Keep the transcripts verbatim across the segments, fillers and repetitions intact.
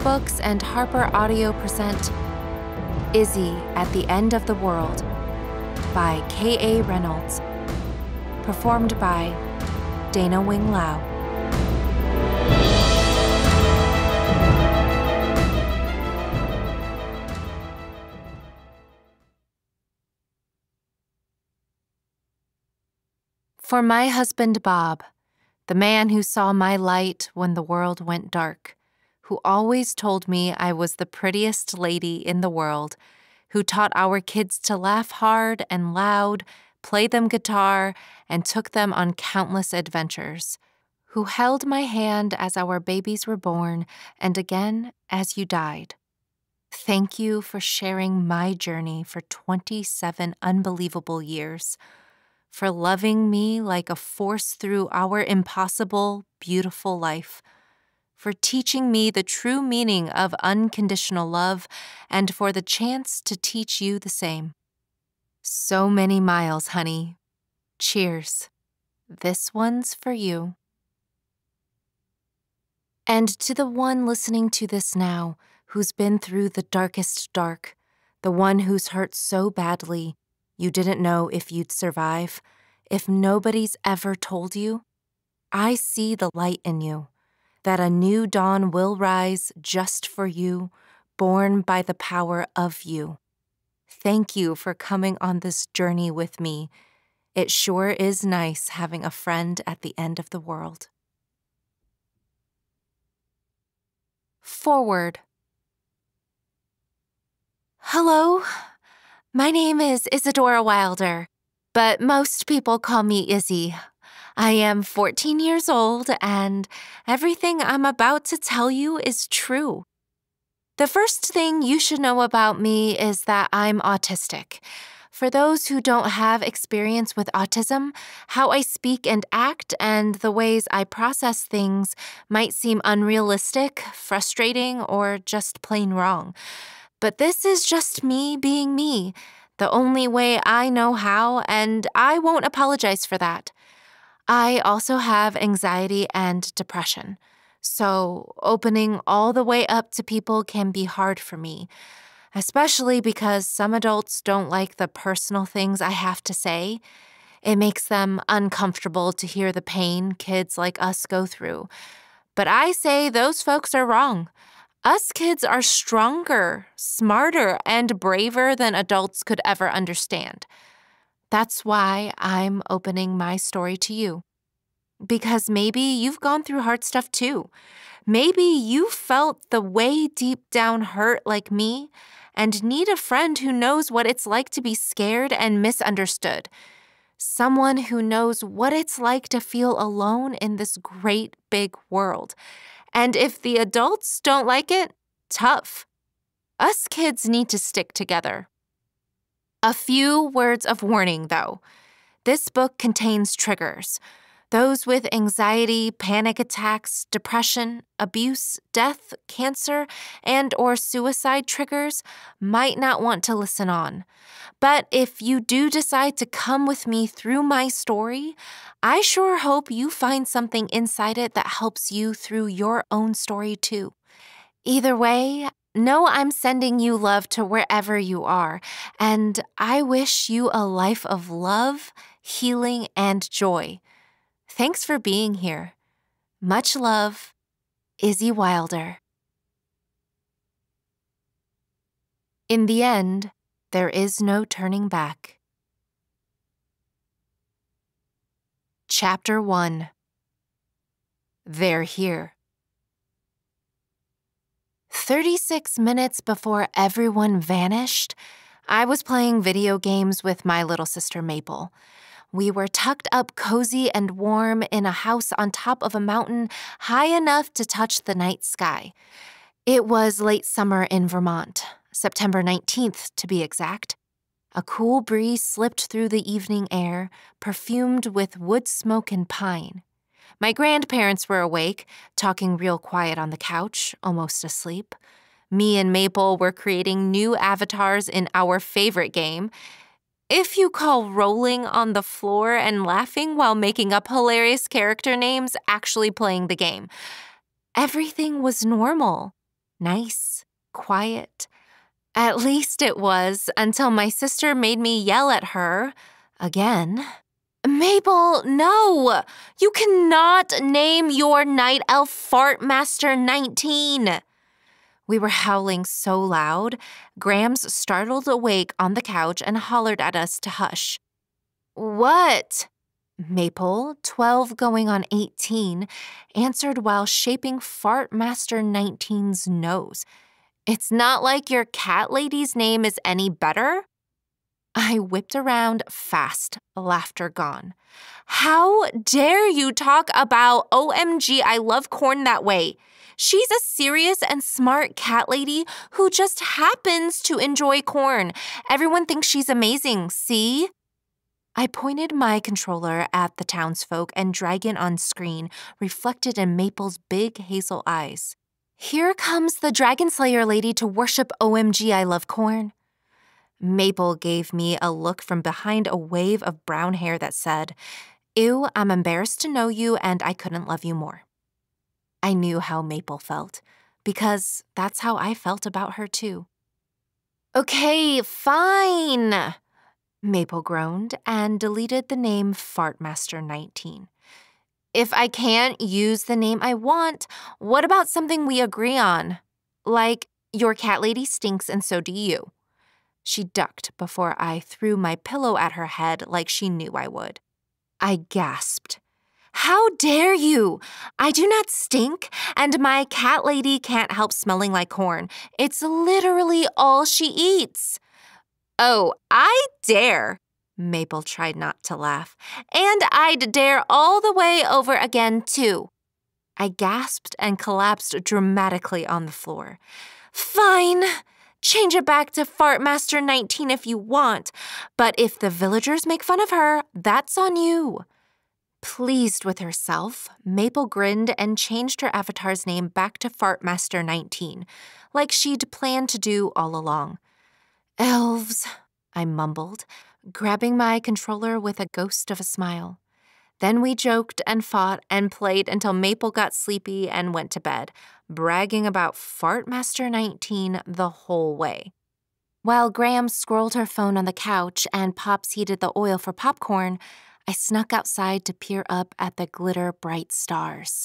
Audiobooks and Harper Audio present Izzy at the End of the World by K A Reynolds. Performed by Dana Wing Lau. For my husband Bob, the man who saw my light when the world went dark, who always told me I was the prettiest lady in the world, who taught our kids to laugh hard and loud, play them guitar, and took them on countless adventures, who held my hand as our babies were born and again as you died. Thank you for sharing my journey for twenty-seven unbelievable years, for loving me like a force through our impossible, beautiful life, for teaching me the true meaning of unconditional love, and for the chance to teach you the same. So many miles, honey. Cheers. This one's for you. And to the one listening to this now, who's been through the darkest dark, the one who's hurt so badly, you didn't know if you'd survive, if nobody's ever told you, I see the light in you, that a new dawn will rise just for you, born by the power of you. Thank you for coming on this journey with me. It sure is nice having a friend at the end of the world. Foreword. Hello. My name is Isadora Wilder, but most people call me Izzy. I am fourteen years old, and everything I'm about to tell you is true. The first thing you should know about me is that I'm autistic. For those who don't have experience with autism, how I speak and act and the ways I process things might seem unrealistic, frustrating, or just plain wrong. But this is just me being me, the only way I know how, and I won't apologize for that. I also have anxiety and depression, so opening all the way up to people can be hard for me, especially because some adults don't like the personal things I have to say. It makes them uncomfortable to hear the pain kids like us go through. But I say those folks are wrong. Us kids are stronger, smarter, and braver than adults could ever understand. That's why I'm opening my story to you. Because maybe you've gone through hard stuff too. Maybe you felt the way deep down hurt like me and need a friend who knows what it's like to be scared and misunderstood. Someone who knows what it's like to feel alone in this great big world. And if the adults don't like it, tough. Us kids need to stick together. A few words of warning, though. This book contains triggers. Those with anxiety, panic attacks, depression, abuse, death, cancer, and or suicide triggers might not want to listen on. But if you do decide to come with me through my story, I sure hope you find something inside it that helps you through your own story too. Either way, know I'm sending you love to wherever you are, and I wish you a life of love, healing, and joy. Thanks for being here. Much love, Izzy Wilder. In the end, there is no turning back. Chapter one. They're here. Thirty-six minutes before everyone vanished, I was playing video games with my little sister Maple. We were tucked up cozy and warm in a house on top of a mountain high enough to touch the night sky. It was late summer in Vermont, September nineteenth to be exact. A cool breeze slipped through the evening air, perfumed with wood smoke and pine. My grandparents were awake, talking real quiet on the couch, almost asleep. Me and Maple were creating new avatars in our favorite game. If you call rolling on the floor and laughing while making up hilarious character names actually playing the game. Everything was normal. Nice, quiet. At least it was, until my sister made me yell at her again. Mabel, no! You cannot name your night elf Fartmaster nineteen. We were howling so loud, Grams startled awake on the couch and hollered at us to hush. What? Maple, twelve going on eighteen, answered while shaping Fartmaster nineteen's nose. It's not like your cat lady's name is any better? I whipped around fast, laughter gone. How dare you talk about O M G I love corn that way? She's a serious and smart cat lady who just happens to enjoy corn. Everyone thinks she's amazing, see? I pointed my controller at the townsfolk and dragon on screen reflected in Maple's big hazel eyes. Here comes the Dragon Slayer lady to worship O M G I love corn. Maple gave me a look from behind a wave of brown hair that said, Ew, I'm embarrassed to know you and I couldn't love you more. I knew how Maple felt, because that's how I felt about her too. Okay, fine, Maple groaned and deleted the name Fartmaster nineteen. If I can't use the name I want, what about something we agree on? Like, your cat lady stinks and so do you. She ducked before I threw my pillow at her head like she knew I would. I gasped. How dare you? I do not stink, and my cat lady can't help smelling like corn. It's literally all she eats. Oh, I dare. Maple tried not to laugh. And I'd dare all the way over again, too. I gasped and collapsed dramatically on the floor. Fine. Change it back to Fartmaster nineteen if you want, but if the villagers make fun of her, that's on you. Pleased with herself, Maple grinned and changed her avatar's name back to Fartmaster nineteen, like she'd planned to do all along. Elves, I mumbled, grabbing my controller with a ghost of a smile. Then we joked and fought and played until Maple got sleepy and went to bed, bragging about Fartmaster nineteen the whole way. While Graham scrolled her phone on the couch and Pops heated the oil for popcorn, I snuck outside to peer up at the glitter-bright stars.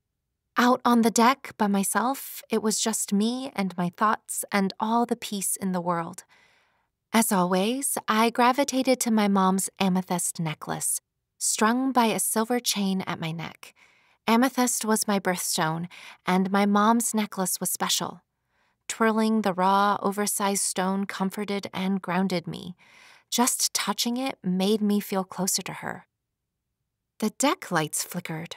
Out on the deck by myself, it was just me and my thoughts and all the peace in the world. As always, I gravitated to my mom's amethyst necklace, strung by a silver chain at my neck. Amethyst was my birthstone, and my mom's necklace was special. Twirling the raw, oversized stone comforted and grounded me. Just touching it made me feel closer to her. The deck lights flickered.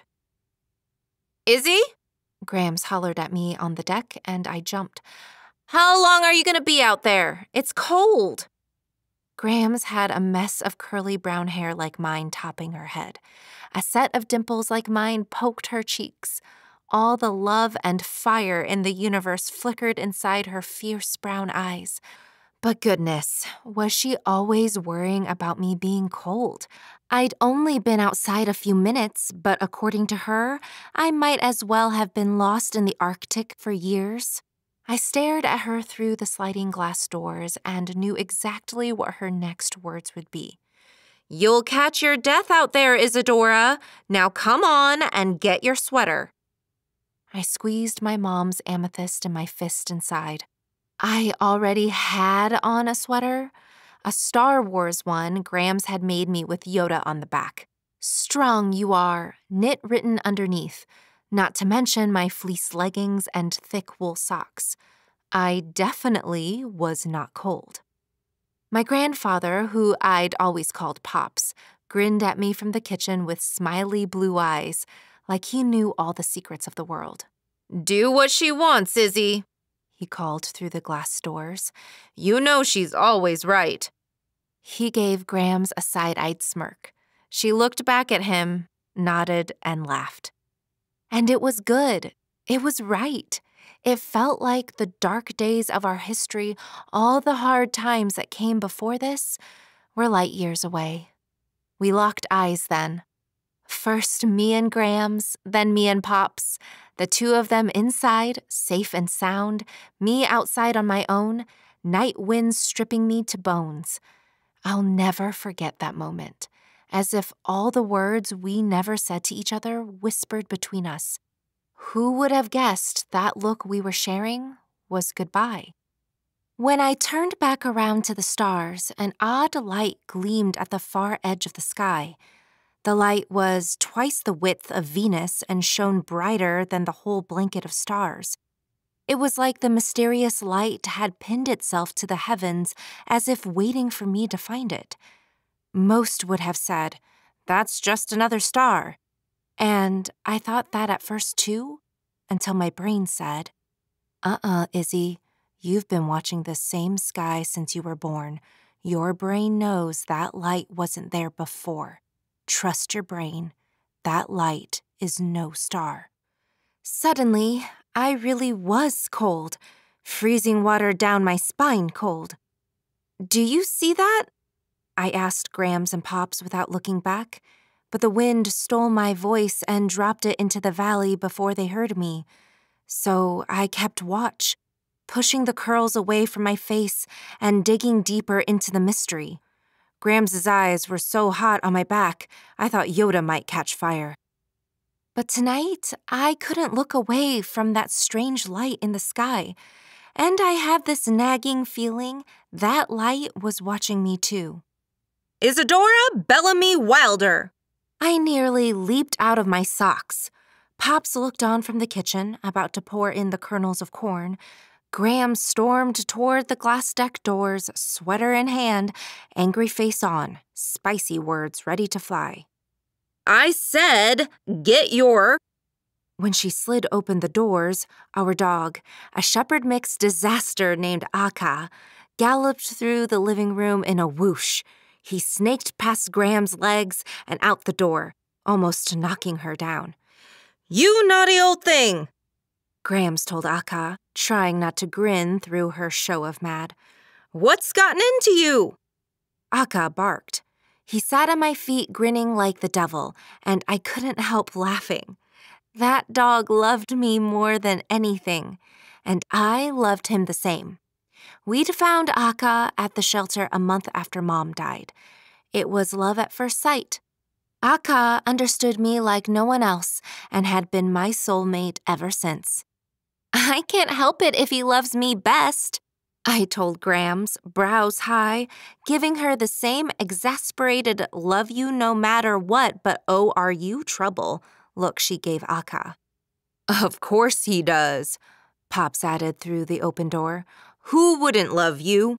Izzy? Grams hollered at me on the deck, and I jumped. How long are you going to be out there? It's cold. Grams had a mess of curly brown hair like mine topping her head. A set of dimples like mine poked her cheeks. All the love and fire in the universe flickered inside her fierce brown eyes. But goodness, was she always worrying about me being cold? I'd only been outside a few minutes, but according to her, I might as well have been lost in the Arctic for years. I stared at her through the sliding glass doors and knew exactly what her next words would be. You'll catch your death out there, Isadora. Now come on and get your sweater. I squeezed my mom's amethyst in my fist and sighed. I already had on a sweater. A Star Wars one Grams had made me with Yoda on the back. Strong you are, knit written underneath. Not to mention my fleece leggings and thick wool socks. I definitely was not cold. My grandfather, who I'd always called Pops, grinned at me from the kitchen with smiley blue eyes, like he knew all the secrets of the world. Do what she wants, Izzy, he called through the glass doors. You know she's always right. He gave Grams a side-eyed smirk. She looked back at him, nodded, and laughed. And it was good. It was right. It felt like the dark days of our history, all the hard times that came before this, were light years away. We locked eyes then. First me and Grams, then me and Pops, The two of them inside, safe and sound, me outside on my own, night winds stripping me to bones. I'll never forget that moment, as if all the words we never said to each other whispered between us. Who would have guessed that look we were sharing was goodbye? When I turned back around to the stars, an odd light gleamed at the far edge of the sky. The light was twice the width of Venus and shone brighter than the whole blanket of stars. It was like the mysterious light had pinned itself to the heavens as if waiting for me to find it. Most would have said, "That's just another star." And I thought that at first too, until my brain said, "Uh-uh, Izzy, you've been watching the same sky since you were born. Your brain knows that light wasn't there before. Trust your brain. That light is no star." Suddenly, I really was cold, freezing water down my spine cold. "Do you see that?" I asked Grams and Pops without looking back, but the wind stole my voice and dropped it into the valley before they heard me. So I kept watch, pushing the curls away from my face and digging deeper into the mystery. Grams's eyes were so hot on my back, I thought Yoda might catch fire. But tonight, I couldn't look away from that strange light in the sky, and I had this nagging feeling that light was watching me too. "Isadora Bellamy Wilder!" I nearly leaped out of my socks. Pops looked on from the kitchen, about to pour in the kernels of corn. Graham stormed toward the glass deck doors, sweater in hand, angry face on, spicy words ready to fly. "I said, get your—" When she slid open the doors, our dog, a shepherd mix disaster named Akka, galloped through the living room in a whoosh. He snaked past Graham's legs and out the door, almost knocking her down. "You naughty old thing!" Grams told Akka, trying not to grin through her show of mad. "What's gotten into you?" Akka barked. He sat at my feet grinning like the devil, and I couldn't help laughing. That dog loved me more than anything, and I loved him the same. We'd found Akka at the shelter a month after Mom died. It was love at first sight. Akka understood me like no one else and had been my soulmate ever since. "I can't help it if he loves me best," I told Grams, brows high, giving her the same exasperated love you no matter what but oh are you trouble look she gave Akka. "Of course he does," Pops added through the open door. "Who wouldn't love you?"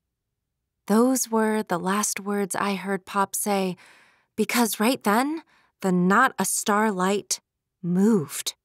Those were the last words I heard Pop say, because right then, the not a star light moved.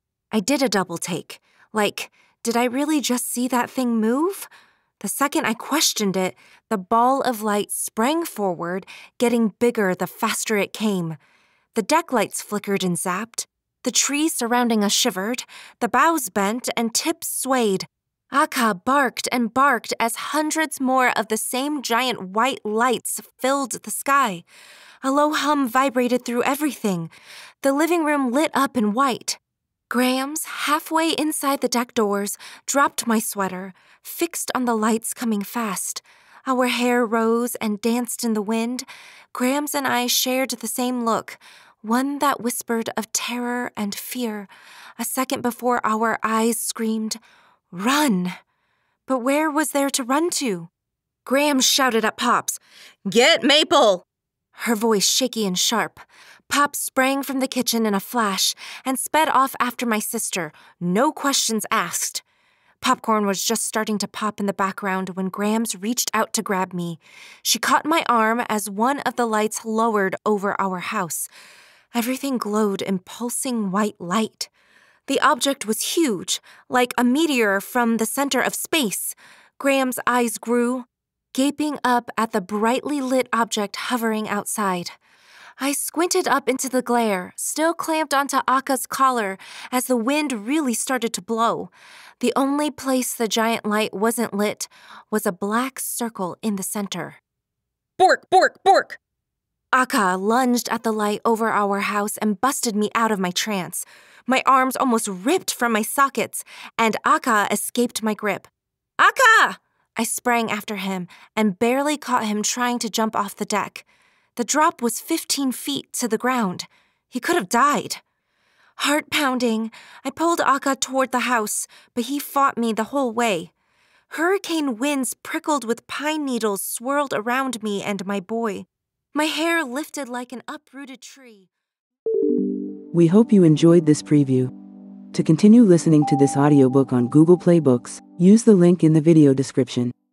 I did a double take. Like, did I really just see that thing move? The second I questioned it, the ball of light sprang forward, getting bigger the faster it came. The deck lights flickered and zapped. The trees surrounding us shivered. The boughs bent and tips swayed. Akka barked and barked as hundreds more of the same giant white lights filled the sky. A low hum vibrated through everything. The living room lit up in white. Grams, halfway inside the deck doors, dropped my sweater, fixed on the lights coming fast. Our hair rose and danced in the wind. Grams and I shared the same look, one that whispered of terror and fear. A second before our eyes screamed, "Run!" But where was there to run to? Graham shouted at Pops, "Get Maple!" Her voice shaky and sharp. Pops sprang from the kitchen in a flash and sped off after my sister, no questions asked. Popcorn was just starting to pop in the background when Grams reached out to grab me. She caught my arm as one of the lights lowered over our house. Everything glowed in pulsing white light. The object was huge, like a meteor from the center of space. Graham's eyes grew, gaping up at the brightly lit object hovering outside. I squinted up into the glare, still clamped onto Akka's collar as the wind really started to blow. The only place the giant light wasn't lit was a black circle in the center. "Bork, bork, bork!" Akka lunged at the light over our house and busted me out of my trance. My arms almost ripped from my sockets, and Akka escaped my grip. Akka! I sprang after him and barely caught him trying to jump off the deck. The drop was fifteen feet to the ground. He could have died. Heart pounding, I pulled Akka toward the house, but he fought me the whole way. Hurricane winds prickled with pine needles swirled around me and my boy. My hair lifted like an uprooted tree. We hope you enjoyed this preview. To continue listening to this audiobook on Google Play Books, use the link in the video description.